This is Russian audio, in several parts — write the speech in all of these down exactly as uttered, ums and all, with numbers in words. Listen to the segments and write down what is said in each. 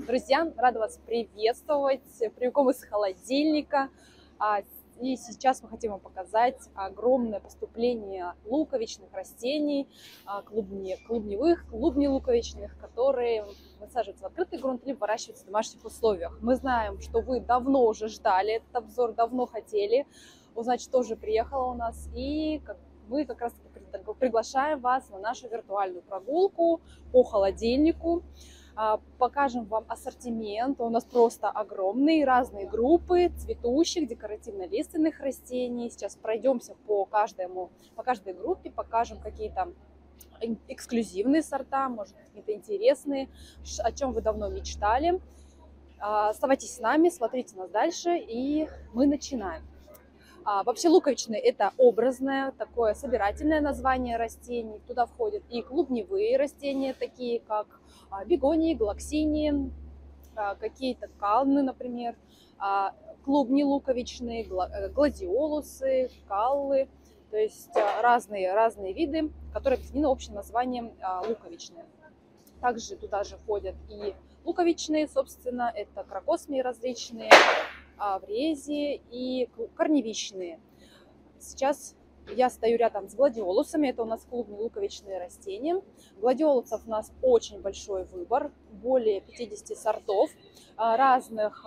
Друзья, рада вас приветствовать прямиком из холодильника. И сейчас мы хотим вам показать огромное поступление луковичных растений, клубни, клубневых, клубнелуковичных, которые высаживаются в открытый грунт или выращиваются в домашних условиях. Мы знаем, что вы давно уже ждали этот обзор, давно хотели узнать, что же приехало у нас, и мы как раз приглашаем вас на нашу виртуальную прогулку по холодильнику. Покажем вам ассортимент, он у нас просто огромный, разные группы цветущих, декоративно-лиственных растений. Сейчас пройдемся по, каждому, по каждой группе, покажем какие-то эксклюзивные сорта, может, какие-то интересные, о чем вы давно мечтали. Оставайтесь с нами, смотрите нас дальше, и мы начинаем. А, вообще луковичные — это образное, такое собирательное название растений. Туда входят и клубневые растения, такие как а, бегонии, галаксинии, а, какие-то калны, например, а, клубни луковичные, гладиолусы, каллы. То есть а, разные, разные виды, которые объединены общим названием а, луковичные. Также туда же входят и луковичные, собственно, это крокосмии различные, аврезии и корневищные. Сейчас я стою рядом с гладиолусами, это у нас клубни луковичные растения. Гладиолусов у нас очень большой выбор, более пятидесяти сортов разных,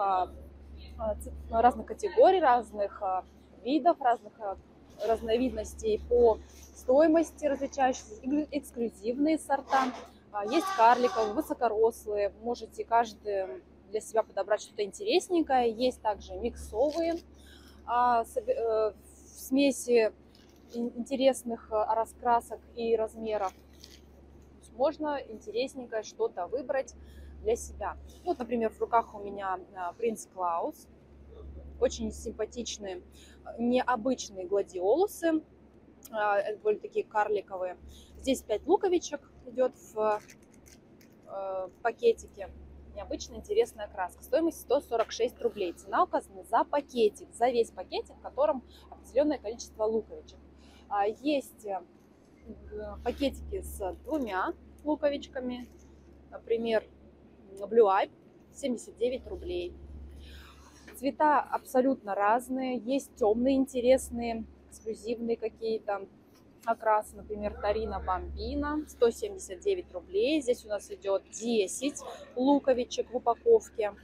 разных категорий, разных видов, разных разновидностей по стоимости различающихся, эксклюзивные сорта. Есть карликовые, высокорослые, можете каждый для себя подобрать что-то интересненькое. Есть также миксовые а, в смеси интересных раскрасок и размеров. Можно интересненькое что-то выбрать для себя. Вот, например, в руках у меня принц Клаус. Очень симпатичные, необычные гладиолусы, более такие карликовые. Здесь пять луковичек идет в пакетике. Необычная интересная краска. Стоимость сто сорок шесть рублей. Цена указана за пакетик, за весь пакетик, в котором определенное количество луковичек. Есть пакетики с двумя луковичками. Например, Blue Eye, семьдесят девять рублей. Цвета абсолютно разные. Есть темные, интересные, эксклюзивные какие-то окрас, например, Тарина Бомбина, сто семьдесят девять рублей. Здесь у нас идет десять луковичек в упаковке.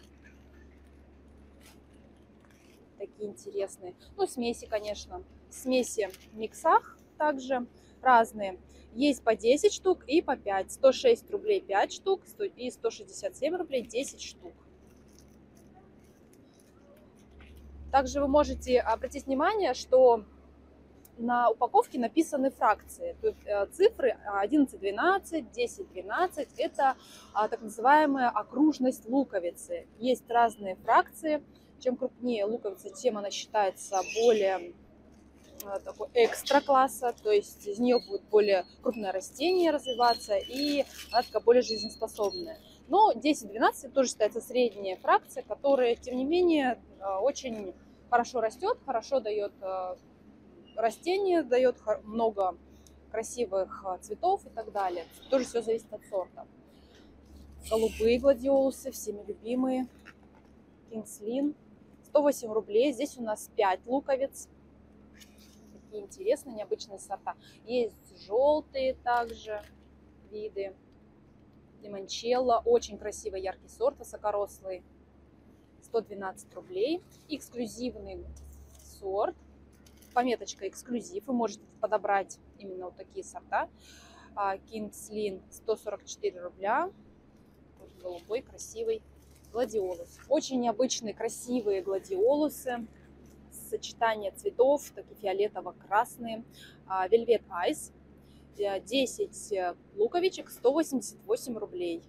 Такие интересные. Ну, смеси, конечно. Смеси в миксах также разные. Есть по десять штук и по пять. сто шесть рублей пять штук и сто шестьдесят семь рублей десять штук. Также вы можете обратить внимание, что на упаковке написаны фракции. Тут цифры одиннадцать двенадцать, десять двенадцать. Это так называемая окружность луковицы. Есть разные фракции. Чем крупнее луковица, тем она считается более такой экстра класса. То есть из нее будет более крупное растение развиваться, и она такая более жизнеспособная. Но десять двенадцать тоже считается средняя фракция, которая, тем не менее, очень хорошо растет, хорошо дает растение, дает много красивых цветов и так далее. Тоже все зависит от сорта. Голубые гладиолусы, всеми любимые. Кингслин, сто восемь рублей. Здесь у нас пять луковиц. Такие интересные, необычные сорта. Есть желтые также виды. Лимончелло, очень красивый яркий сорт, высокорослый. сто двенадцать рублей. Эксклюзивный сорт. Пометочка эксклюзив, вы можете подобрать именно вот такие сорта. Кингслин сто сорок четыре рубля. Голубой красивый гладиолус. Очень необычные красивые гладиолусы. Сочетание цветов, такие фиолетово-красные. Velvet Ice. десять луковичек, сто восемьдесят восемь рублей.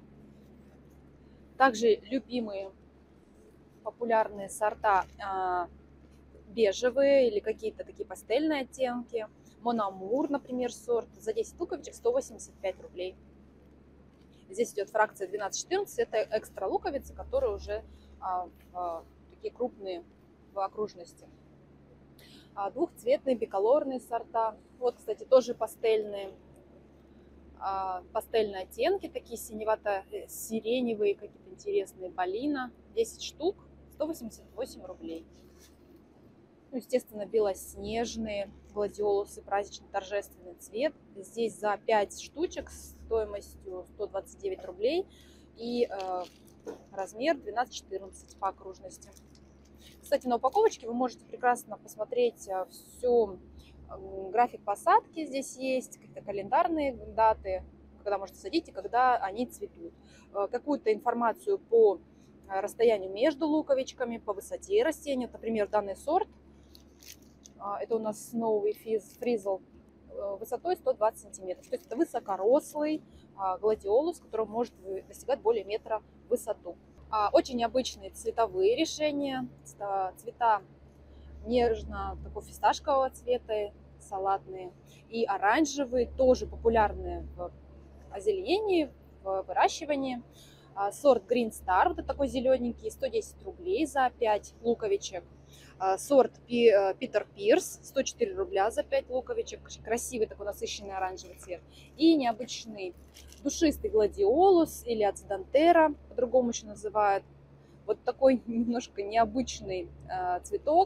Также любимые популярные сорта бежевые или какие-то такие пастельные оттенки. Мономур, например, сорт. За десять луковичек сто восемьдесят пять рублей. Здесь идет фракция двенадцать четырнадцать. Это экстра луковицы, которые уже а, в, такие крупные в окружности. А, двухцветные биколорные сорта. Вот, кстати, тоже пастельные. А, пастельные оттенки, такие синевато-сиреневые, какие-то интересные Балина, десять штук, сто восемьдесят восемь рублей. Ну, естественно, белоснежные гладиолусы, праздничный торжественный цвет. Здесь за пять штучек стоимостью сто двадцать девять рублей и э, размер двенадцать четырнадцать по окружности. Кстати, на упаковочке вы можете прекрасно посмотреть всю график посадки. Здесь есть какие-то календарные даты, когда можете садить и когда они цветут. Какую-то информацию по расстоянию между луковичками, по высоте растения. Например, данный сорт, это у нас Snowy Frizzle, высотой сто двадцать сантиметров. То есть это высокорослый гладиолус, который может достигать более метра в высоту. Очень необычные цветовые решения. Цвета нежно такого фисташкового цвета, салатные, и оранжевые, тоже популярные в озеленении, в выращивании. Сорт Green Star, вот такой зелененький, сто десять рублей за пять луковичек. Сорт Питер Пирс, сто четыре рубля за пять луковичек. Красивый такой насыщенный оранжевый цвет. И необычный душистый гладиолус или ацидантера, по-другому еще называют. Вот такой немножко необычный цветок.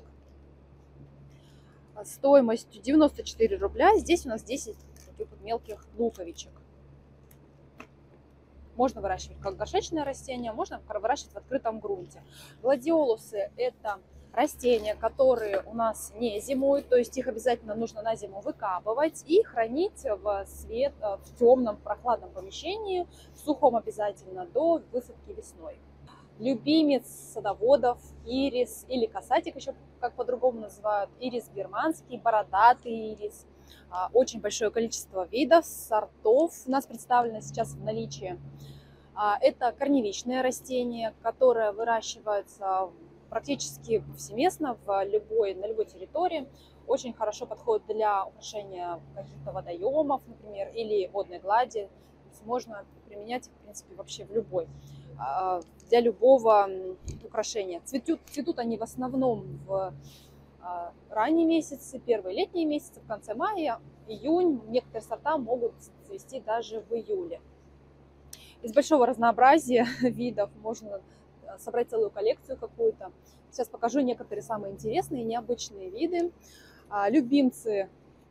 Стоимостью девяносто четыре рубля. Здесь у нас десять таких вот мелких луковичек. Можно выращивать как горшечное растение, можно выращивать в открытом грунте. Гладиолусы – это растения, которые у нас не зимуют, то есть их обязательно нужно на зиму выкапывать и хранить в, свет, в темном прохладном помещении, в сухом обязательно, до высадки весной. Любимец садоводов ирис или касатик, еще как по-другому называют, ирис бирманский, бородатый ирис. Очень большое количество видов, сортов у нас представлено сейчас в наличии. Это корневищное растение, которое выращивается практически повсеместно в любой, на любой территории. Очень хорошо подходит для украшения каких-то водоемов, например, или водной глади. Можно применять, в принципе, вообще в любой, для любого украшения. Цветут, цветут они в основном в ранние месяцы, первые летние месяцы, в конце мая, июнь. Некоторые сорта могут цвести даже в июле. Из большого разнообразия видов можно собрать целую коллекцию какую-то. Сейчас покажу некоторые самые интересные и необычные виды. Любимцы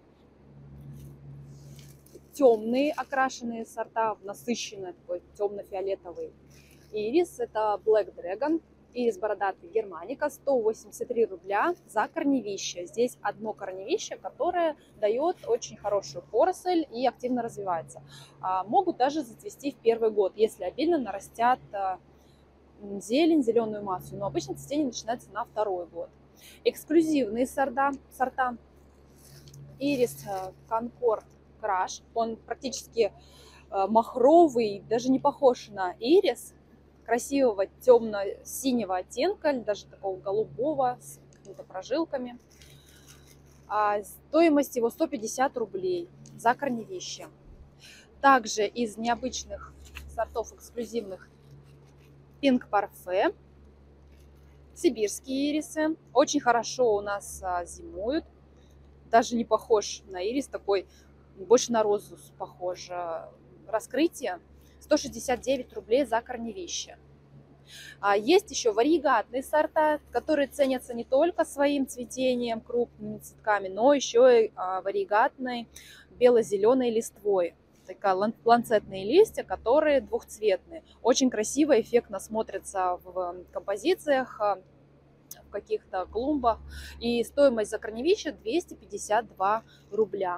темные окрашенные сорта, насыщенный такой темно-фиолетовый ирис. Это Black Dragon. Ирис бородатый германика, сто восемьдесят три рубля за корневище. Здесь одно корневище, которое дает очень хорошую поросль и активно развивается. Могут даже зацвести в первый год, если обильно нарастят зелень, зеленую массу. Но обычно цветение начинается на второй год. Эксклюзивные сорта. сорта. Ирис Concord Crush. Он практически махровый, даже не похож на ирис. Красивого темно-синего оттенка, даже такого голубого, с какими-то прожилками. А стоимость его сто пятьдесят рублей за корневище. Также из необычных сортов эксклюзивных Pink Parfait, сибирские ирисы. Очень хорошо у нас зимуют. Даже не похож на ирис, такой больше на розу похож. Раскрытие. сто шестьдесят девять рублей за корневище. А есть еще варигатные сорта, которые ценятся не только своим цветением, крупными цветками, но еще и варигатной бело-зеленой листвой. Такие ланцетные листья, которые двухцветные. Очень красиво, эффектно смотрятся в композициях, в каких-то клумбах. И стоимость за корневище двести пятьдесят два рубля.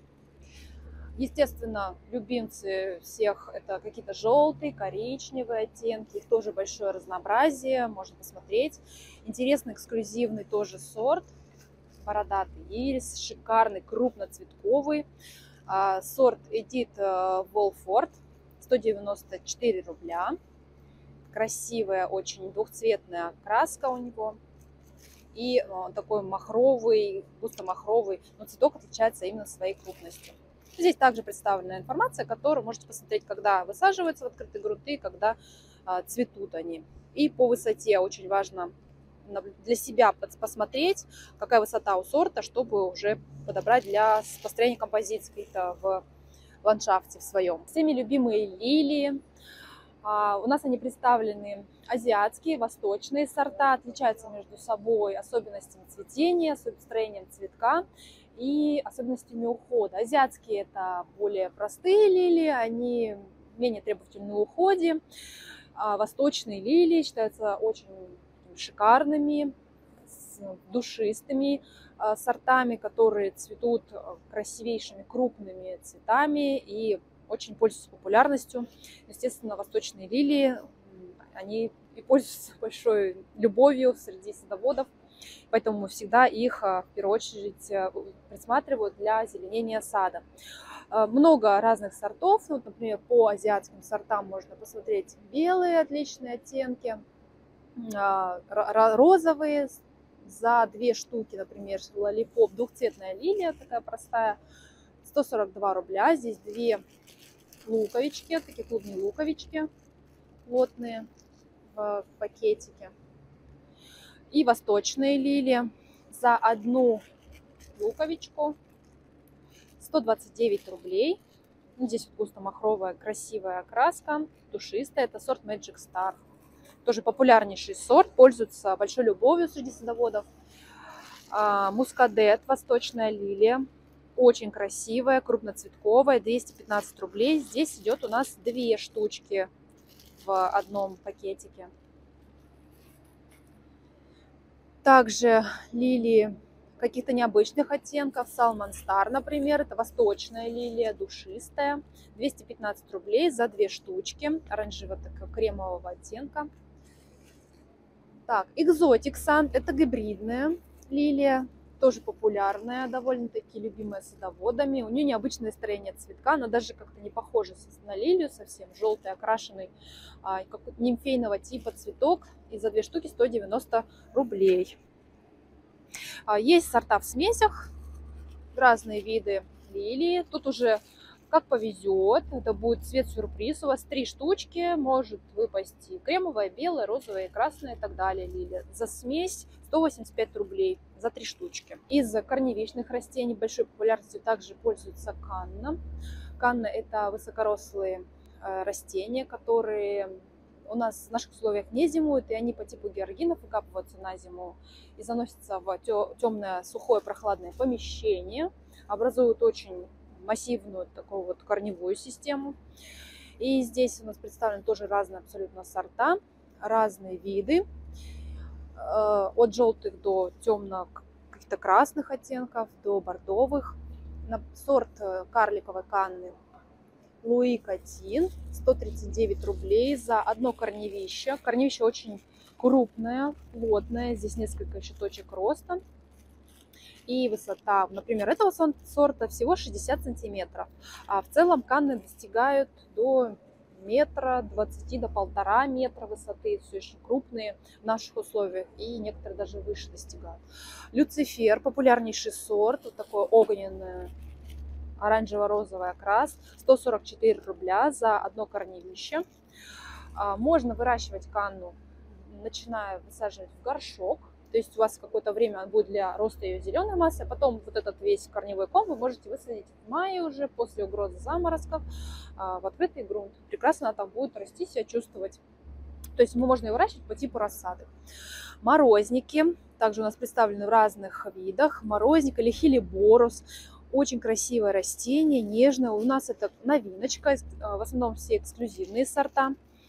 Естественно, любимцы всех это какие-то желтые, коричневые оттенки. Их тоже большое разнообразие, можно посмотреть. Интересный эксклюзивный тоже сорт. Бородатый ирис, шикарный, крупноцветковый. Сорт Edith Wolford, сто девяносто четыре рубля. Красивая, очень двухцветная краска у него. И он такой махровый, густо-махровый, но цветок отличается именно своей крупностью. Здесь также представлена информация, которую можете посмотреть, когда высаживаются в открытые грунты, когда а, цветут они. И по высоте очень важно для себя посмотреть, какая высота у сорта, чтобы уже подобрать для построения композиции каких-то в ландшафте в своем. Всеми любимые лилии. У нас они представлены азиатские, восточные сорта, отличаются между собой особенностями цветения, строением цветка и особенностями ухода. Азиатские – это более простые лилии, они менее требовательны в уходе. А восточные лилии считаются очень шикарными, душистыми сортами, которые цветут красивейшими крупными цветами и очень пользуются популярностью. Естественно, восточные лилии, они и пользуются большой любовью среди садоводов, поэтому всегда их в первую очередь присматривают для озеленения сада. Много разных сортов, вот, например, по азиатским сортам можно посмотреть белые отличные оттенки, розовые за две штуки, например, лолипоп, двухцветная лилия такая простая, сто сорок два рубля. Здесь две луковички, такие клубные луковички плотные в пакетике. И восточные лилии за одну луковичку сто двадцать девять рублей. Здесь вот густо-махровая красивая окраска, душистая. Это сорт Magic Star. Тоже популярнейший сорт, пользуется большой любовью среди садоводов. Мускадет, восточная лилия. Очень красивая, крупноцветковая, двести пятнадцать рублей. Здесь идет у нас две штучки в одном пакетике. Также лилии каких-то необычных оттенков. Salmon Star, например, это восточная лилия, душистая. двести пятнадцать рублей за две штучки, оранжево-кремового оттенка. Так, Exotic Sun, это гибридная лилия. Тоже популярная, довольно-таки любимая садоводами. У нее необычное строение цветка, она даже как-то не похожа на лилию совсем. Желтый, окрашенный, как нимфейного типа цветок. И за две штуки сто девяносто рублей. Есть сорта в смесях, разные виды лилии. Тут уже как повезет, это будет цвет-сюрприз. У вас три штучки, может выпасть и кремовая, белая, розовая, красная и так далее лилия. За смесь сто восемьдесят пять рублей за три штучки. Из корневищных растений большой популярностью также пользуется канна. Канна – это высокорослые растения, которые у нас в наших условиях не зимуют, и они по типу георгинов выкапываются на зиму и заносятся в темное, сухое, прохладное помещение, образуют очень массивную такую вот корневую систему. И здесь у нас представлены тоже разные абсолютно сорта, разные виды, от желтых до темно каких-то красных оттенков, до бордовых. Сорт карликовой канны Луи Катин, сто тридцать девять рублей за одно корневище. Корневище очень крупное, плотное, здесь несколько еще точек роста. И высота, например, этого сорта всего шестьдесят сантиметров. А в целом канны достигают до метра двадцати, до полтора метра высоты. Все очень крупные в наших условиях. И некоторые даже выше достигают. Люцифер, популярнейший сорт. Вот такой огненный оранжево-розовый окрас. сто сорок четыре рубля за одно корневище. Можно выращивать канну, начиная высаживать в горшок. То есть у вас какое-то время будет для роста ее зеленой массы, а потом вот этот весь корневой ком вы можете высадить в мае уже, после угрозы заморозков, в открытый грунт. Прекрасно она там будет расти, себя чувствовать. То есть можно ее выращивать по типу рассады. Морозники также у нас представлены в разных видах. Морозник или хилиборус. Очень красивое растение, нежное. У нас это новиночка, в основном все эксклюзивные сорта.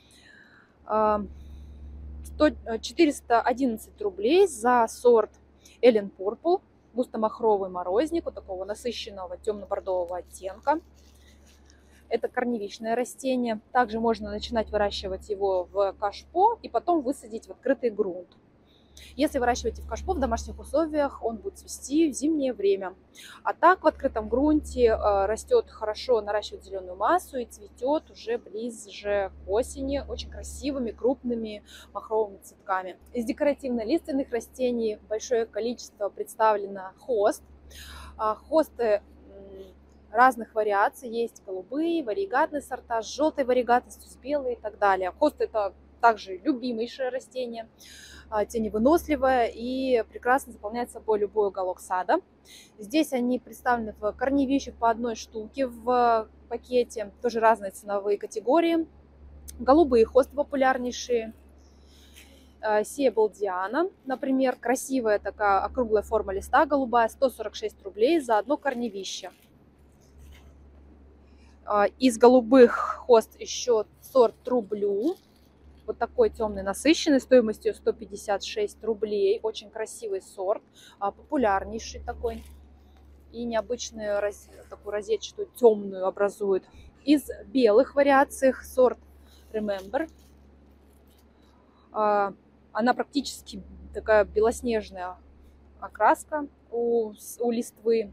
четыреста одиннадцать рублей за сорт Эллен Purple, густо-махровый морозник, вот такого насыщенного темно-бордового оттенка. Это корневищное растение. Также можно начинать выращивать его в кашпо и потом высадить в открытый грунт. Если выращиваете в кашпо в домашних условиях, он будет цвести в зимнее время. А так в открытом грунте растет хорошо, наращивает зеленую массу и цветет уже ближе к осени очень красивыми крупными махровыми цветками. Из декоративно-лиственных растений большое количество представлено хост. Хосты разных вариаций есть: голубые, варигатные сорта, с желтой варигатностью, с белой и так далее. Хост — это также любимейшее растение, теневыносливое и прекрасно заполняет собой любой уголок сада. Здесь они представлены в корневищах по одной штуке в пакете, тоже разные ценовые категории. Голубые хосты популярнейшие. Сия Балдиана, например, красивая такая округлая форма листа голубая, сто сорок шесть рублей за одно корневище. Из голубых хост еще сорт True Blue, вот такой темный насыщенный, стоимостью сто пятьдесят шесть рублей, очень красивый сорт, популярнейший такой и необычную такую розетчатую темную образует. Из белых вариаций сорт Remember. Она практически такая белоснежная окраска у, у листвы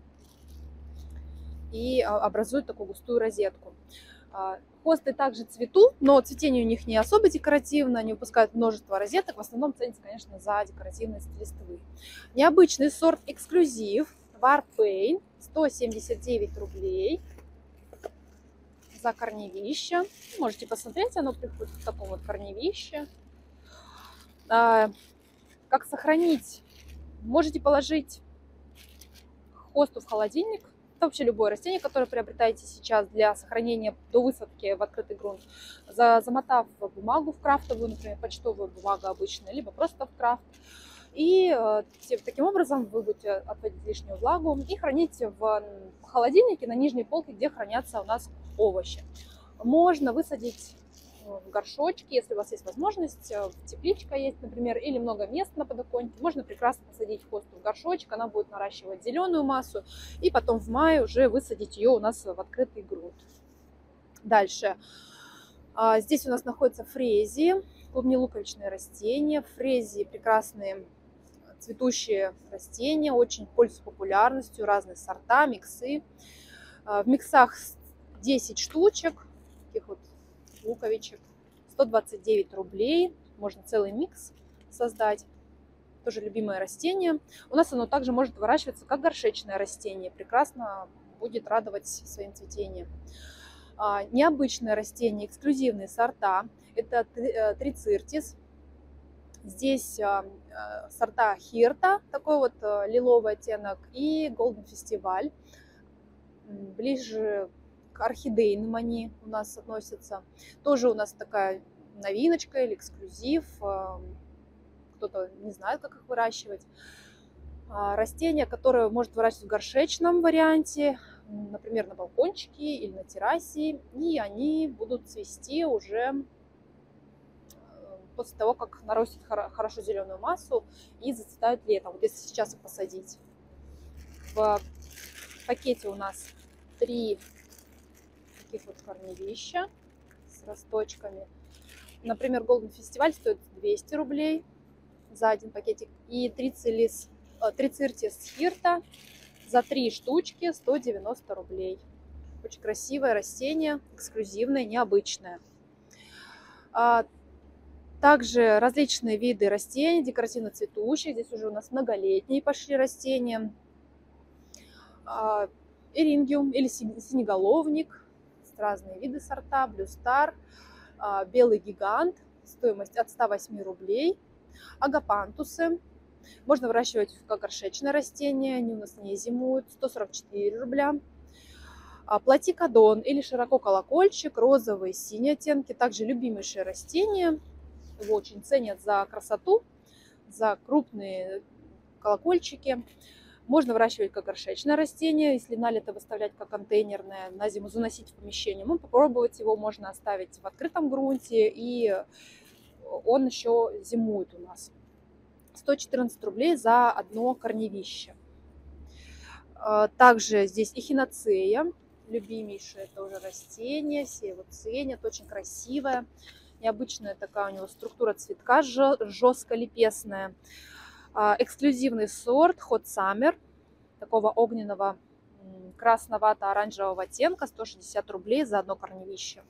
и образует такую густую розетку. Хосты также цветут, но цветение у них не особо декоративно, они выпускают множество розеток, в основном ценится, конечно, за декоративность листвы. Необычный сорт эксклюзив Warpaint, сто семьдесят девять рублей за корневище. Можете посмотреть, оно приходит в таком вот корневище. А, как сохранить? Можете положить хосту в холодильник. Это вообще любое растение, которое приобретаете сейчас для сохранения до высадки в открытый грунт. За, замотав бумагу в крафтовую, например, почтовую бумагу обычную, либо просто в крафт. И э, таким образом вы будете отводить лишнюю влагу и хранить в холодильнике на нижней полке, где хранятся у нас овощи. Можно высадить в горшочки, если у вас есть возможность, тепличка есть, например, или много мест на подоконнике, можно прекрасно посадить хосту в горшочек, она будет наращивать зеленую массу, и потом в мае уже высадить ее у нас в открытый грунт. Дальше. Здесь у нас находятся фрезии, клубнелуковичные растения. Фрезии прекрасные цветущие растения, очень пользуются популярностью, разные сорта, миксы. В миксах десять штучек, таких вот луковичек, сто двадцать девять рублей, можно целый микс создать, тоже любимое растение. У нас оно также может выращиваться как горшечное растение, прекрасно будет радовать своим цветением. А, необычное растение, эксклюзивные сорта, это трициртис. Здесь а, сорта Хирта, такой вот а, лиловый оттенок, и Golden Festival, ближе к орхидейным они у нас относятся. Тоже у нас такая новиночка или эксклюзив. Кто-то не знает, как их выращивать. Растения, которые может выращивать в горшечном варианте, например, на балкончике или на террасе. И они будут цвести уже после того, как нарастят хорошо зеленую массу и зацветают летом. Вот если сейчас их посадить. В пакете у нас три таких вот корневища с росточками. Например, Golden Festival стоит двести рублей за один пакетик. И трициртис Хирта за три штучки сто девяносто рублей. Очень красивое растение, эксклюзивное, необычное. Также различные виды растений, декоративно-цветущих. Здесь уже у нас многолетние пошли растения. Эрингиум или синеголовник. Разные виды сорта, Blue Star, белый гигант, стоимость от ста восьми рублей, агапантусы, можно выращивать как горшечное растение, они у нас не зимуют, сто сорок четыре рубля, платикодон или широко колокольчик, розовые, синие оттенки, также любимейшее растение, его очень ценят за красоту, за крупные колокольчики. Можно выращивать как горшечное растение, если на лето выставлять как контейнерное, на зиму заносить в помещение. Ну, попробовать его можно оставить в открытом грунте, и он еще зимует у нас. сто четырнадцать рублей за одно корневище. Также здесь эхиноцея, любимейшее тоже растение, все его ценят, очень красивое. Необычная такая у него структура цветка, жестко-лепестная. Эксклюзивный сорт Hot Summer, такого огненного красновато-оранжевого оттенка, сто шестьдесят рублей за одно корневище.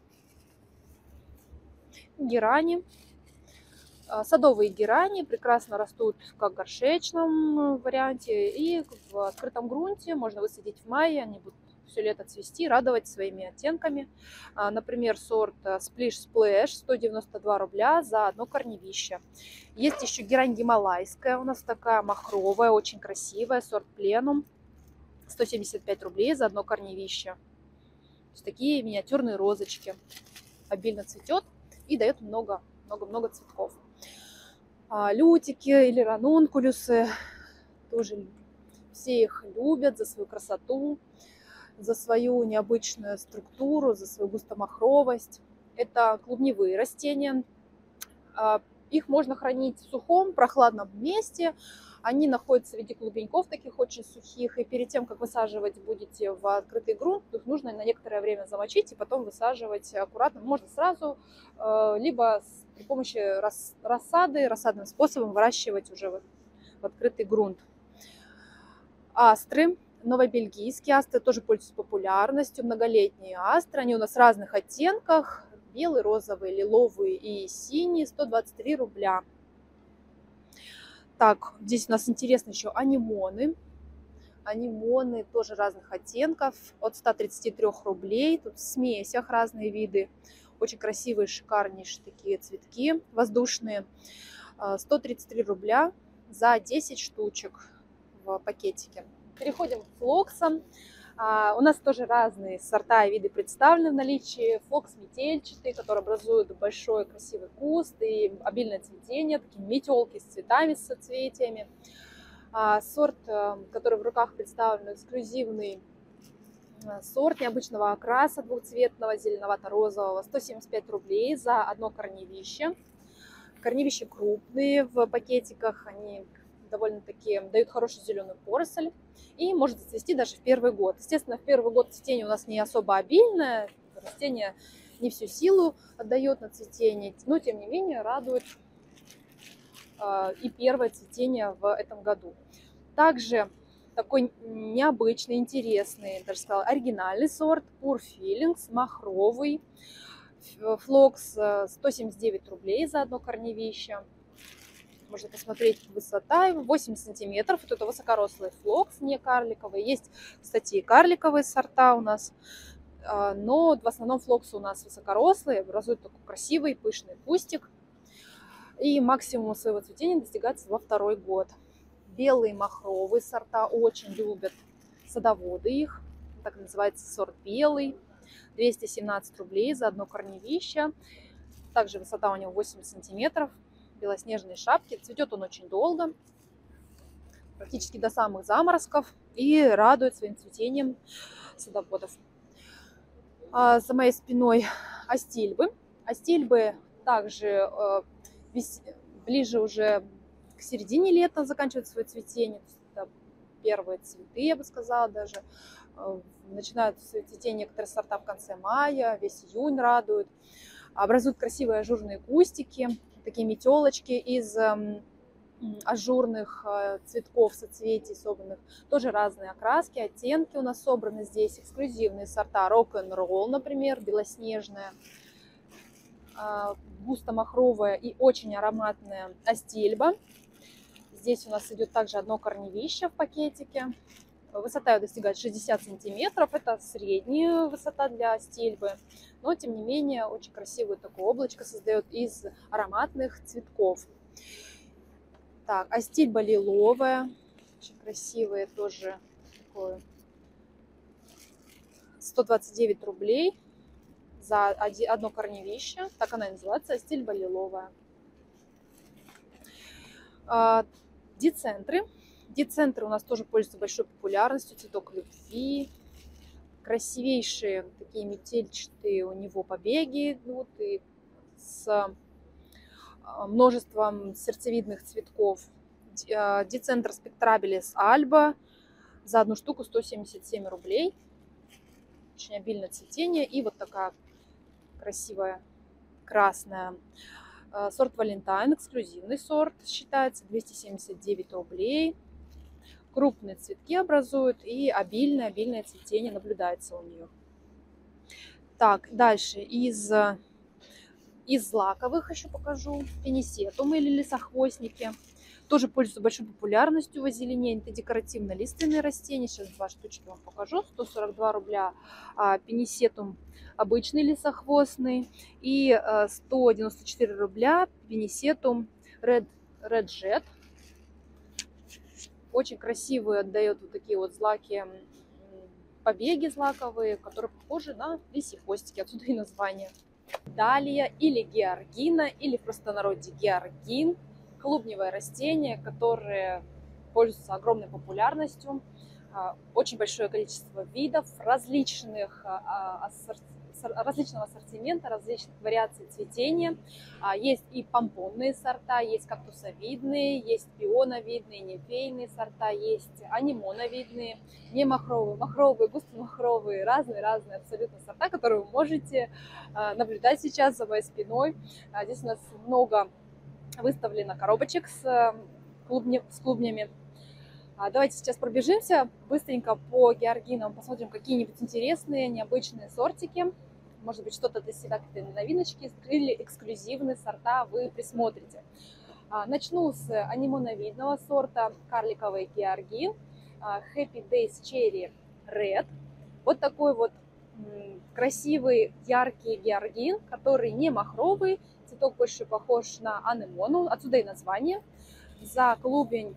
Герани. Садовые герани прекрасно растут как в горшечном варианте и в открытом грунте. Можно высадить в мае, они будут все лето цвести, радовать своими оттенками. Например, сорт Splish Splash, сто девяносто два рубля за одно корневище. Есть еще герань гималайская, у нас такая махровая, очень красивая, сорт Plenum, сто семьдесят пять рублей за одно корневище. То есть такие миниатюрные розочки, обильно цветет. и дает много-много-много цветков. Лютики или ранункулюсы тоже все их любят за свою красоту, за свою необычную структуру, за свою густомахровость. Это клубневые растения. Их можно хранить в сухом, прохладном месте. Они находятся в виде клубеньков таких очень сухих. И перед тем, как высаживать будете в открытый грунт, их нужно на некоторое время замочить и потом высаживать аккуратно. Можно сразу, либо при помощи рассады, рассадным способом выращивать уже в открытый грунт. Астры. Новобельгийские астры тоже пользуются популярностью. Многолетние астры. Они у нас в разных оттенках. Белый, розовый, лиловый и синий. сто двадцать три рубля. Так, здесь у нас интересно еще анимоны. Анимоны тоже разных оттенков. От ста тридцати трёх рублей. Тут в смесях разные виды. Очень красивые, шикарнейшие такие цветки воздушные. сто тридцать три рубля за десять штучек в пакетике. Переходим к флоксам. А, у нас тоже разные сорта и виды представлены в наличии. Флокс метельчатый, который образует большой красивый куст и обильное цветение, такие метелки с цветами, с соцветиями. А, сорт, который в руках представлен, эксклюзивный сорт необычного окраса, двухцветного, зеленовато-розового, сто семьдесят пять рублей за одно корневище. Корневища крупные в пакетиках, они довольно-таки дают хорошую зеленую поросль и может зацвести даже в первый год. Естественно, в первый год цветение у нас не особо обильное, растение не всю силу отдает на цветение, но тем не менее радует э, и первое цветение в этом году. Также такой необычный, интересный, даже сказала, оригинальный сорт Pure Feelings, махровый, флокс, сто семьдесят девять рублей за одно корневище. Можно посмотреть высота его восемьдесят сантиметров. Вот это высокорослый флокс, не карликовый. Есть, кстати, и карликовые сорта у нас. Но в основном флоксы у нас высокорослые, образуют такой красивый пышный кустик. И максимум своего цветения достигается во второй год. Белые махровые сорта очень любят садоводы их. Так называется сорт белый. двести семнадцать рублей за одно корневище. Также высота у него восемьдесят сантиметров. Белоснежные шапки. Цветет он очень долго, практически до самых заморозков, и радует своим цветением садоводов. А за моей спиной астильбы. Астильбы также ближе уже к середине лета заканчивают свое цветение. Это первые цветы, я бы сказала, даже. Начинают свое цветение некоторые сорта в конце мая, весь июнь радуют. Образуют красивые ажурные кустики. Такие метелочки из э, ажурных э, цветков, соцветий собранных. Тоже разные окраски, оттенки у нас собраны здесь. Эксклюзивные сорта рок-н-ролл, например, белоснежная, э, густо-махровая и очень ароматная астильба. Здесь у нас идет также одно корневище в пакетике. Высота ее достигает шестьдесят сантиметров. Это средняя высота для астильбы. Но, тем не менее, очень красивое такое облачко создает из ароматных цветков. Так, астильба лиловая. Очень красивая тоже. Такое. сто двадцать девять рублей за одно корневище. Так она и называется, астильба лиловая. Дицентры. Дицентры у нас тоже пользуются большой популярностью. Цветок любви. Красивейшие такие метельчатые у него побеги идут. И с множеством сердцевидных цветков. Дицентр спектрабилис альба. За одну штуку сто семьдесят семь рублей. Очень обильное цветение. И вот такая красивая красная. Сорт Валентайн, эксклюзивный сорт, считается, двести семьдесят девять рублей. Крупные цветки образуют и обильное-обильное цветение наблюдается у нее. Так, дальше из, из злаковых еще покажу. Пенисетумы или лесохвостники. Тоже пользуются большой популярностью в озеленении. Это декоративно-лиственные растения. Сейчас два штучки вам покажу. сто сорок два рубля а, пенисетум обычный лесохвостный. И а, сто девяносто четыре рубля пенисетум Red, Red Jet. Очень красивые отдает вот такие вот злаки, побеги злаковые, которые похожи на лисьи хвостики. Отсюда и название. Далия или георгина, или в простонародье георгин. Клубневое растение, которое пользуется огромной популярностью. Очень большое количество видов, различных, различного ассортимента, различных вариаций цветения. Есть и помпонные сорта, есть кактусовидные, есть пионовидные, нимфейные сорта, есть анимоновидные, не махровые, махровые, густомахровые, разные-разные абсолютно сорта, которые вы можете наблюдать сейчас за моей спиной. Здесь у нас много выставлено коробочек с, клубни, с клубнями. Давайте сейчас пробежимся быстренько по георгинам, посмотрим какие-нибудь интересные, необычные сортики. Может быть, что-то для себя, какие-то новиночки или эксклюзивные сорта вы присмотрите. Начну с анимоновидного сорта карликовый георгин Happy Days Cherry Red. Вот такой вот красивый, яркий георгин, который не махровый, цветок больше похож на анемону, отсюда и название. За клубень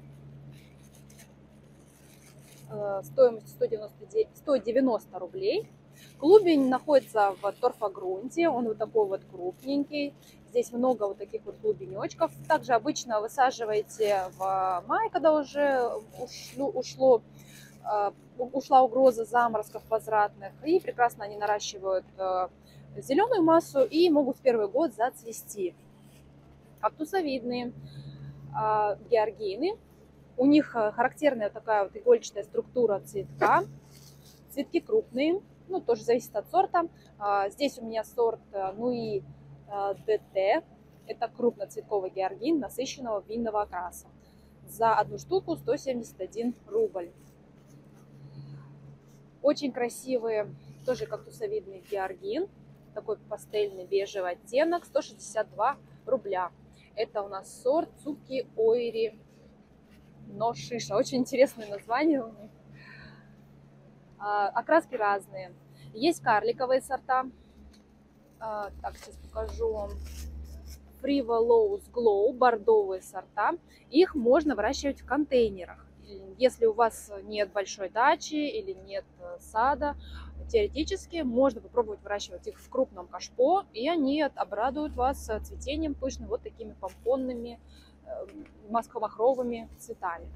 стоимость сто девяносто рублей. Клубень находится в торфогрунте, он вот такой вот крупненький. Здесь много вот таких вот глубинечков. Также обычно высаживаете в мае, когда уже ушло, ушло, ушла угроза заморозков возвратных. И прекрасно они наращивают зеленую массу и могут в первый год зацвести. Кактусовидные георгины. У них характерная такая вот игольчатая структура цветка. Цветки крупные, ну тоже зависит от сорта. Здесь у меня сорт Нуи ДТ. Это крупноцветковый георгин насыщенного винного окраса. За одну штуку сто семьдесят один рубль. Очень красивый, тоже кактусовидный георгин. Такой пастельный бежевый оттенок, сто шестьдесят два рубля. Это у нас сорт Цуки Ойри но шиша. Очень интересное название у них. Окраски разные. Есть карликовые сорта. Так, сейчас покажу вам. Frivolous Glow, бордовые сорта. Их можно выращивать в контейнерах. Если у вас нет большой дачи или нет сада, теоретически можно попробовать выращивать их в крупном кашпо, и они обрадуют вас цветением пышным, вот такими помпонными, махровыми цветами.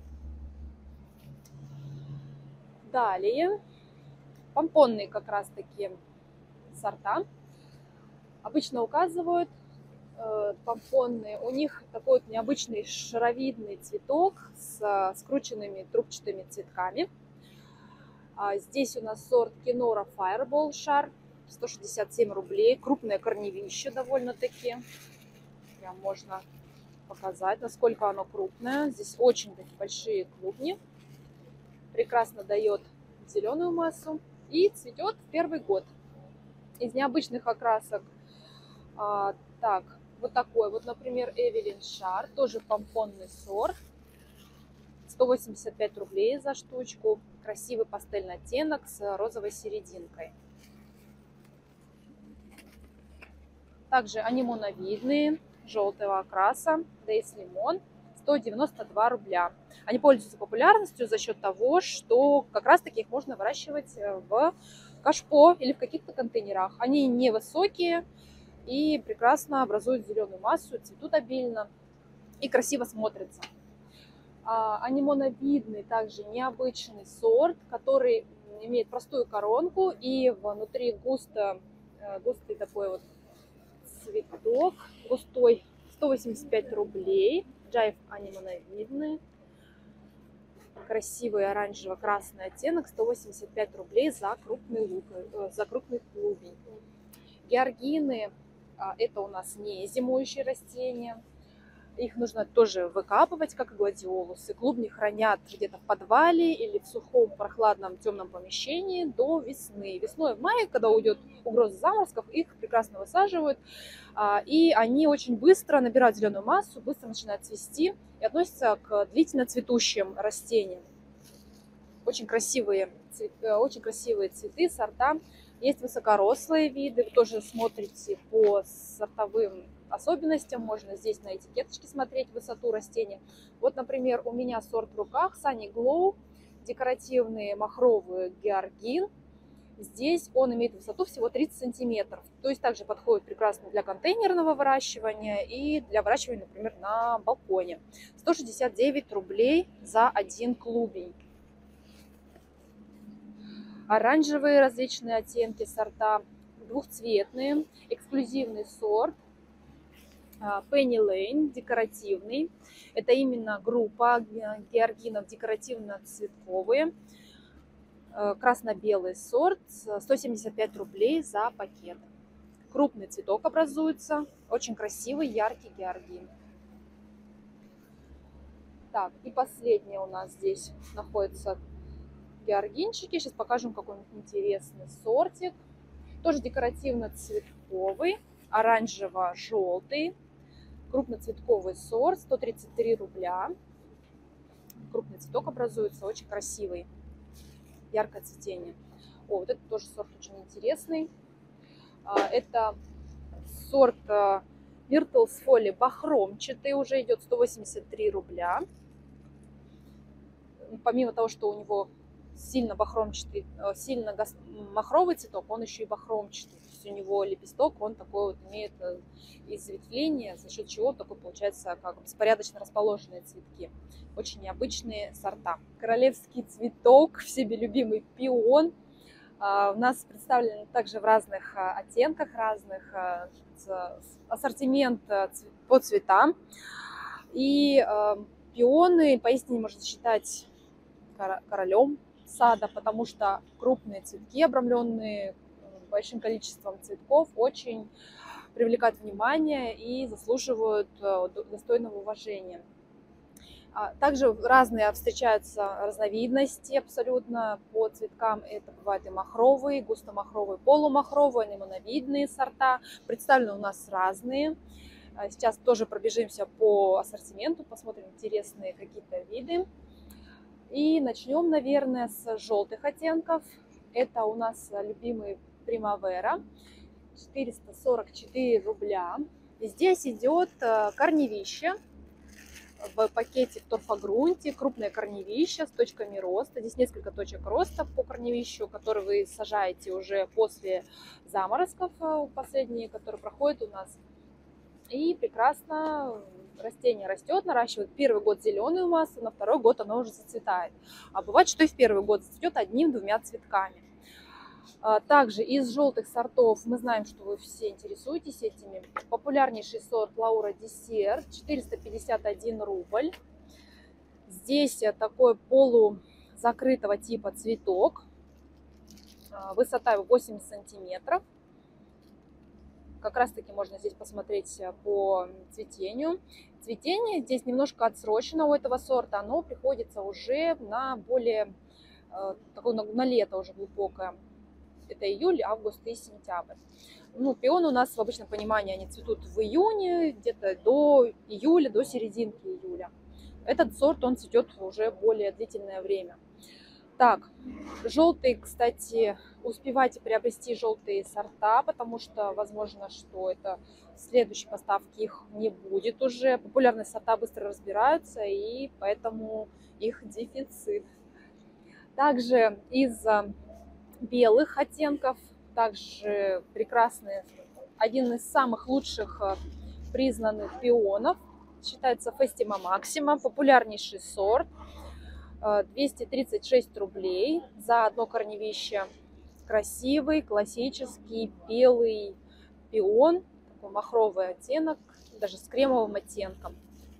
Далее помпонные как раз таки сорта обычно указывают э, помпонные. У них такой вот необычный шаровидный цветок с скрученными трубчатыми цветками. А здесь у нас сорт Кинора Fireball Шар, сто шестьдесят семь рублей. Крупное корневище довольно-таки. Прям можно показать, насколько оно крупное. Здесь очень такие большие клубни. Прекрасно дает зеленую массу и цветет в первый год. Из необычных окрасок, а, так, вот такой вот, например, Эвелин Шар, тоже помпонный сорт. сто восемьдесят пять рублей за штучку. Красивый пастельный оттенок с розовой серединкой. Также анимоновидные, желтого окраса, Days Lemon, сто девяносто два рубля. Они пользуются популярностью за счет того, что как раз таки их можно выращивать в кашпо или в каких-то контейнерах. Они невысокие и прекрасно образуют зеленую массу, цветут обильно и красиво смотрятся. Анимоновидный также необычный сорт, который имеет простую коронку и внутри густо, густый такой вот цветок, густой, сто восемьдесят пять рублей. Джайв анимоновидный, красивый оранжево-красный оттенок, сто восемьдесят пять рублей за крупный лук, за крупный клубень. Георгины – это у нас не зимующие растения. Их нужно тоже выкапывать, как и гладиолусы. Клубни хранят где-то в подвале или в сухом, прохладном, темном помещении до весны. Весной, в мае, когда уйдет угроза заморозков, их прекрасно высаживают. И они очень быстро набирают зеленую массу, быстро начинают цвести и относятся к длительно цветущим растениям. Очень красивые, очень красивые цветы, сорта. Есть высокорослые виды, вы тоже смотрите по сортовым особенностям, можно здесь на этикеточке смотреть высоту растения. Вот, например, у меня сорт в руках Sunny Glow, декоративный махровый георгин. Здесь он имеет высоту всего тридцать сантиметров, то есть также подходит прекрасно для контейнерного выращивания и для выращивания, например, на балконе. сто шестьдесят девять рублей за один клубень. Оранжевые различные оттенки, сорта, двухцветные, эксклюзивный сорт Penny Lane, декоративный. Это именно группа георгинов декоративно-цветковые. Красно-белый сорт, сто семьдесят пять рублей за пакет. Крупный цветок образуется, очень красивый, яркий георгин. Так, и последнее у нас здесь находится георгинчики. Сейчас покажем какой-нибудь интересный сортик. Тоже декоративно-цветковый, оранжево-желтый. Крупноцветковый сорт, сто тридцать три рубля. Крупный цветок образуется, очень красивый. Яркое цветение. О, вот это тоже сорт очень интересный. Это сорт Myrtles Folly бахромчатый, уже идет сто восемьдесят три рубля. Помимо того, что у него сильно бахромчатый, сильно махровый цветок, он еще и бахромчатый. То есть у него лепесток, он такой вот имеет изветвление, за счет чего такой получается как беспорядочно расположенные цветки. Очень необычные сорта. Королевский цветок, всеми любимый пион. У нас представлен также в разных оттенках, разных ассортимент по цветам. И пионы поистине можно считать королем сада, потому что крупные цветки, обрамленные большим количеством цветков, очень привлекают внимание и заслуживают достойного уважения. Также разные встречаются разновидности абсолютно по цветкам. Это бывают и махровые, густомахровые, полумахровые, анемоновидные сорта. Представлены у нас разные. Сейчас тоже пробежимся по ассортименту, посмотрим интересные какие-то виды. И начнем, наверное, с желтых оттенков. Это у нас любимый Primavera, четыреста сорок четыре рубля. Здесь идет корневище в пакете в торфогрунте, крупное корневище с точками роста. Здесь несколько точек роста по корневищу, которые вы сажаете уже после заморозков, последние, которые проходят у нас. И прекрасно растение растет, наращивает. Первый год зеленую массу, на второй год оно уже зацветает. А бывает, что и в первый год зацветет одним-двумя цветками. Также из желтых сортов мы знаем, что вы все интересуетесь этими. Популярнейший сорт Лаура Десерт, четыреста пятьдесят один рубль. Здесь такой полузакрытого типа цветок. Высота его восемьдесят сантиметров. Как раз таки можно здесь посмотреть по цветению. Цветение здесь немножко отсрочено у этого сорта. Оно приходится уже на более, такое, на лето уже глубокое. Это июль, август и сентябрь. Ну, пионы у нас в обычном понимании они цветут в июне, где-то до июля, до серединки июля. Этот сорт, он цветет уже более длительное время. Так, желтые, кстати, успевайте приобрести желтые сорта, потому что возможно, что это в следующей поставке их не будет уже. Популярные сорта быстро разбираются, и поэтому их дефицит. Также из белых оттенков, также прекрасный, один из самых лучших признанных пионов, считается Festima Maxima, популярнейший сорт, двести тридцать шесть рублей за одно корневище. Красивый, классический белый пион, такой махровый оттенок, даже с кремовым оттенком.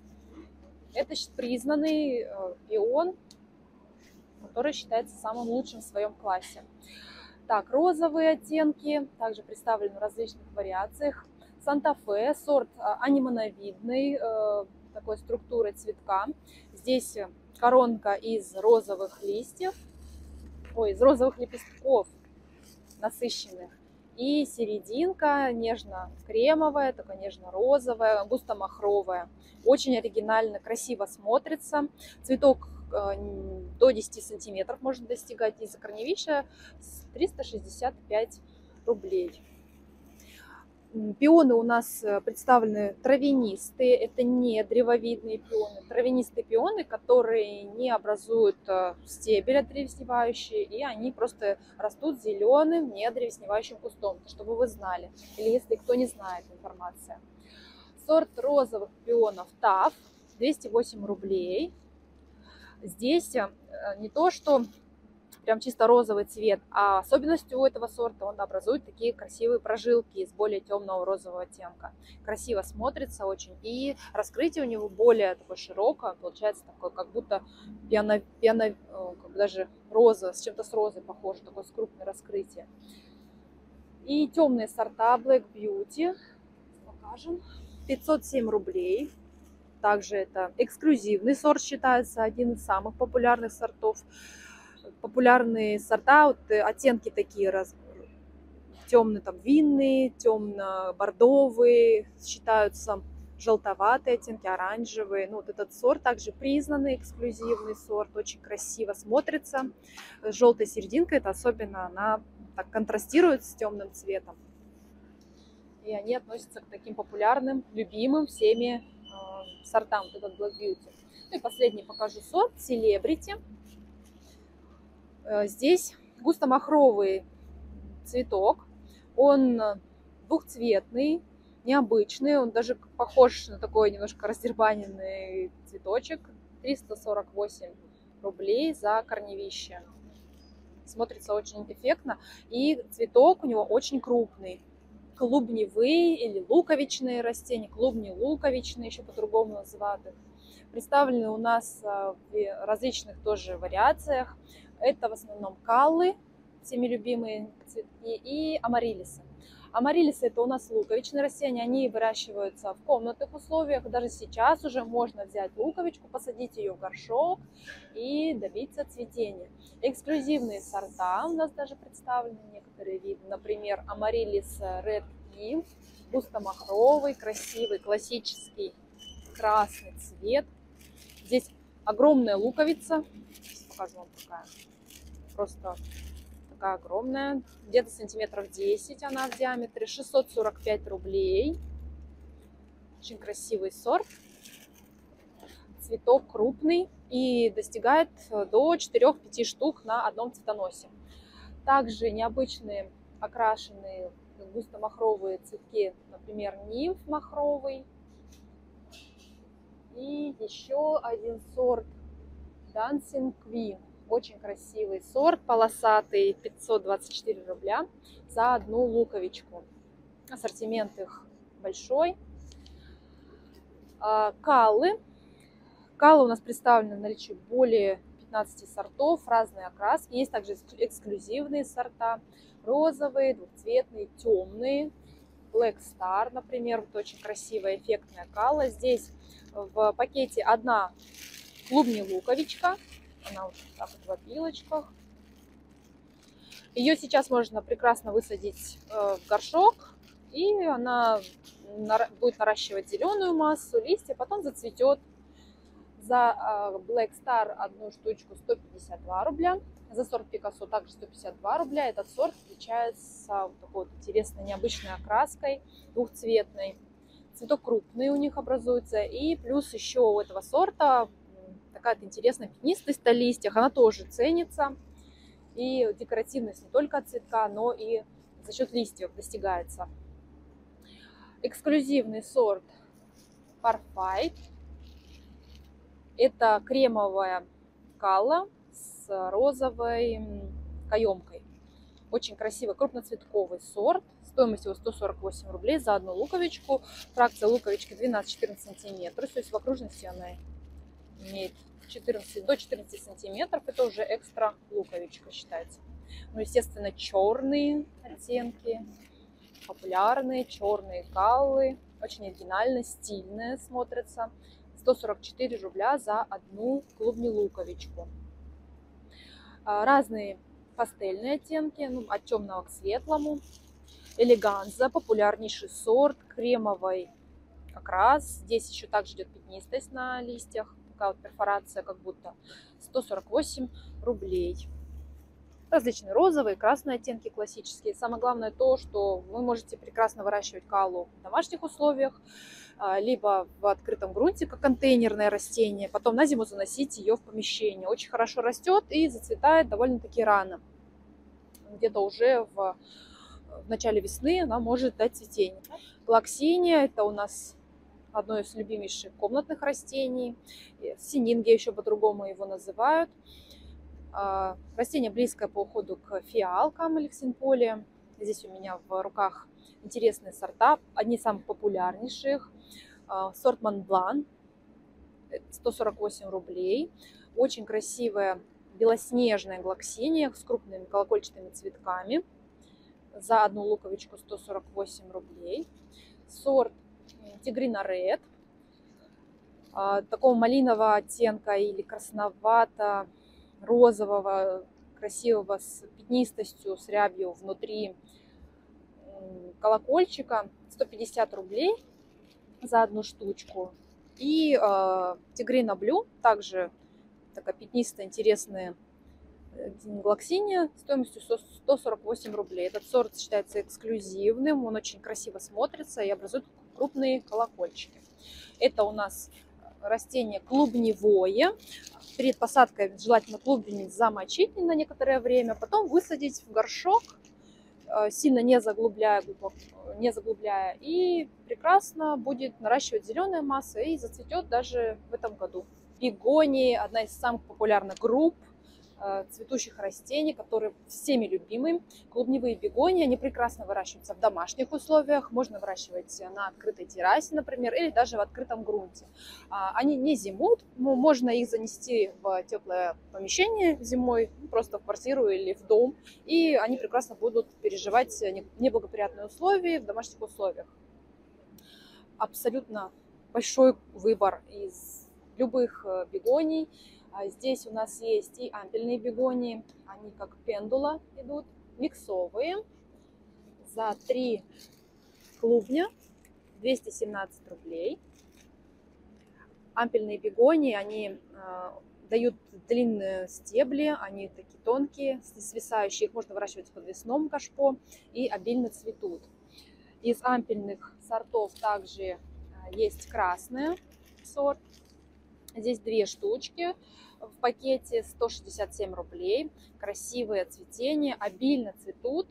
Это признанный пион, который считается самым лучшим в своем классе. Так, розовые оттенки также представлены в различных вариациях. Санта-Фе, сорт анемоновидный, э, такой структурой цветка. Здесь коронка из розовых листьев, ой, из розовых лепестков насыщенных. И серединка нежно-кремовая, такая нежно-розовая, густо-махровая. Очень оригинально, красиво смотрится. Цветок до десяти сантиметров может достигать, из-за корневища триста шестьдесят пять рублей. Пионы у нас представлены травянистые, это не древовидные пионы, травянистые пионы, которые не образуют стебель одревесневающий, и они просто растут зеленым, не одревесневающим кустом, чтобы вы знали, или если кто не знает информация. Сорт розовых пионов ТАФ, двести восемь рублей. Здесь не то, что прям чисто розовый цвет, а особенностью у этого сорта он образует такие красивые прожилки из более темного розового оттенка. Красиво смотрится очень, и раскрытие у него более такое широкое, получается такое, как будто пьяно, пьяно, как даже роза, с чем-то с розой похоже, такое с крупное раскрытие. И темные сорта Black Beauty, покажем, пятьсот семь рублей. Также это эксклюзивный сорт, считается один из самых популярных сортов. Популярные сорта, вот, оттенки такие раз, темно там винные, темно-бордовые, считаются желтоватые оттенки, оранжевые. Ну, вот этот сорт также признанный эксклюзивный сорт, очень красиво смотрится. С желтой серединкой, это особенно она так контрастирует с темным цветом. И они относятся к таким популярным, любимым всеми э, сортам, вот этот Black Beauty. Ну и последний покажу сорт Celebrity. Здесь густо-махровый цветок, он двухцветный, необычный, он даже похож на такой немножко раздербаненный цветочек. триста сорок восемь рублей за корневище. Смотрится очень эффектно, и цветок у него очень крупный. Клубневые или луковичные растения, клубни луковичные еще по-другому называют их. Представлены у нас в различных тоже вариациях. Это в основном каллы, всеми любимые цветки, и амарилисы. Амарилисы это у нас луковичные растения, они выращиваются в комнатных условиях. Даже сейчас уже можно взять луковичку, посадить ее в горшок и добиться цветения. Эксклюзивные сорта у нас даже представлены, некоторые виды. Например, амарилис Red Nymph, густо-махровый, красивый, классический красный цвет. Здесь огромная луковица, покажу вам какая. Просто такая огромная, где-то сантиметров десять она в диаметре, шестьсот сорок пять рублей. Очень красивый сорт. Цветок крупный и достигает до четырёх-пяти штук на одном цветоносе. Также необычные окрашенные густо-махровые цветки, например, нимф махровый. И еще один сорт Dancing Queen. Очень красивый сорт, полосатый, пятьсот двадцать четыре рубля за одну луковичку. Ассортимент их большой. Каллы. Каллы у нас представлены в наличии более пятнадцати сортов, разные окраски. Есть также эксклюзивные сорта, розовые, двухцветные, темные. Black Star, например, вот очень красивая, эффектная калла. Здесь в пакете одна клубни-луковичка. Она вот так вот в опилочках. Ее сейчас можно прекрасно высадить в горшок, и она будет наращивать зеленую массу, листья, потом зацветет. За Black Star одну штучку сто пятьдесят два рубля. За сорт Пикассо также сто пятьдесят два рубля. Этот сорт отличается вот такой вот интересной, необычной окраской, двухцветной. Цветок крупный у них образуется. И плюс еще у этого сорта такая-то интересная пятнистость на листьях. Она тоже ценится. И декоративность не только от цветка, но и за счет листьев достигается. Эксклюзивный сорт Parfait. Это кремовая калла с розовой каемкой. Очень красивый крупноцветковый сорт. Стоимость его сто сорок восемь рублей за одну луковичку. Фракция луковички двенадцать-четырнадцать сантиметров. То есть в окружности она имеет четырнадцать, до четырнадцати сантиметров. Это уже экстра луковичка считается. Ну, естественно, черные оттенки. Популярные черные каллы. Очень оригинально, стильные смотрятся. сто сорок четыре рубля за одну клубни-луковичку. Разные пастельные оттенки, ну, от темного к светлому. Элеганза, популярнейший сорт, кремовый окрас. Здесь еще также идет пятнистость на листьях. Такая вот перфорация, как будто сто сорок восемь рублей. различные розовые, красные оттенки классические. Самое главное то, что вы можете прекрасно выращивать калу в домашних условиях, либо в открытом грунте, как контейнерное растение, потом на зиму заносить ее в помещение. Очень хорошо растет и зацветает довольно-таки рано. Где-то уже в, в начале весны она может дать цветение. Глоксиния — это у нас одно из любимейших комнатных растений. Сининги еще по-другому его называют. Растение близкое по уходу к фиалкам или ксенполиям. Здесь у меня в руках интересные сорта, одни из самых популярнейших. Сорт Монблан, сто сорок восемь рублей. Очень красивая белоснежная глоксиния с крупными колокольчатыми цветками. За одну луковичку сто сорок восемь рублей. Сорт Тигрина Ред, такого малинового оттенка или красновато-розового, красивого, с пятнистостью, с рябью внутри колокольчика, сто пятьдесят рублей за одну штучку. И э, Тигрина Блю, также такая пятнистая, интересная глоксиния, стоимостью сто сорок восемь рублей. Этот сорт считается эксклюзивным, он очень красиво смотрится и образует крупные колокольчики. Это у нас растение клубневое. Перед посадкой желательно клубень замочить на некоторое время, потом высадить в горшок, сильно не заглубляя, не заглубляя, и прекрасно будет наращивать зеленая масса и зацветет даже в этом году. Бегонии — одна из самых популярных групп цветущих растений, которые всеми любимы. Клубневые бегонии, они прекрасно выращиваются в домашних условиях, можно выращивать на открытой террасе, например, или даже в открытом грунте. Они не зимуют, можно их занести в теплое помещение зимой, просто в квартиру или в дом, и они прекрасно будут переживать неблагоприятные условия в домашних условиях. Абсолютно большой выбор из любых бегоний. Здесь у нас есть и ампельные бегонии, они как пендула идут, миксовые, за три клубня двести семнадцать рублей. Ампельные бегонии, они э, дают длинные стебли, они такие тонкие, свисающие, их можно выращивать в подвесном кашпо и обильно цветут. Из ампельных сортов также есть красный сорт. Здесь две штучки в пакете, сто шестьдесят семь рублей. Красивые цветения, обильно цветут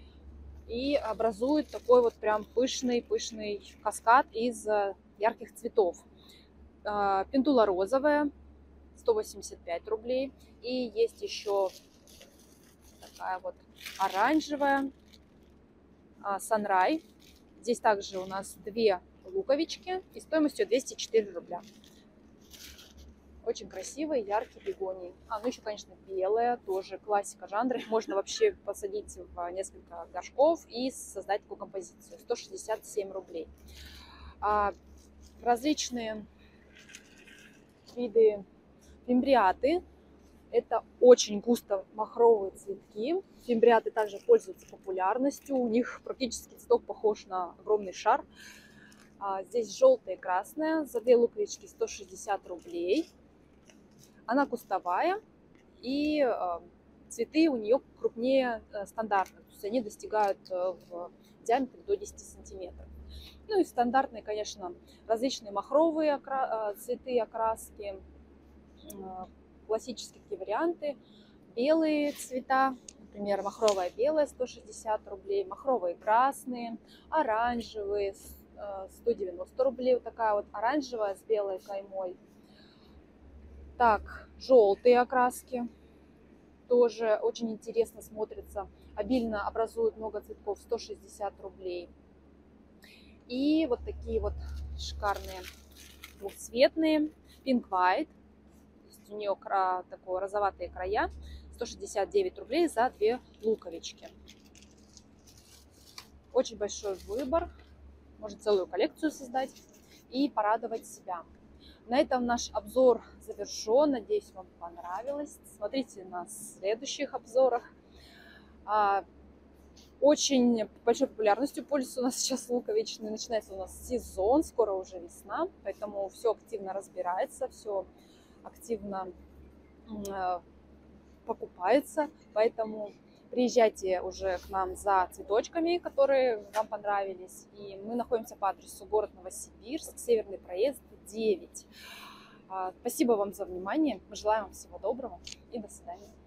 и образуют такой вот прям пышный-пышный каскад из ярких цветов. Пендула розовая, сто восемьдесят пять рублей. И есть еще такая вот оранжевая, Sunrise. Здесь также у нас две луковички и стоимостью двести четыре рубля. Очень красивые, яркие бегонии. А, ну еще, конечно, белая, тоже классика жанра. Их можно вообще посадить в несколько горшков и создать такую композицию. сто шестьдесят семь рублей. А, различные виды фимбриаты. Это очень густо махровые цветки. Фимбриаты также пользуются популярностью. У них практически цветок похож на огромный шар. А, здесь желтая и красная. За две луковички сто шестьдесят рублей. Она кустовая, и э, цветы у нее крупнее э, стандартных, то есть они достигают э, в диаметре до десяти сантиметров. Ну и стандартные, конечно, различные махровые окра... цветы, окраски, э, классические такие варианты, белые цвета, например, махровая белая сто шестьдесят рублей, махровые красные, оранжевые э, сто девяносто рублей, вот такая вот оранжевая с белой каймой. Так, желтые окраски тоже очень интересно смотрятся, обильно образуют много цветков, сто шестьдесят рублей. И вот такие вот шикарные двухцветные, Pink White, то есть у нее такие розоватые края, сто шестьдесят девять рублей за две луковички. Очень большой выбор, можно целую коллекцию создать и порадовать себя. На этом наш обзор завершен. Надеюсь, вам понравилось. Смотрите на следующих обзорах. Очень большой популярностью пользуется у нас сейчас луковичный. Начинается у нас сезон, скоро уже весна, поэтому все активно разбирается, все активно покупается, поэтому приезжайте уже к нам за цветочками, которые вам понравились. И мы находимся по адресу город Новосибирск, Северный проезд девять. Спасибо вам за внимание. Мы желаем вам всего доброго и до свидания.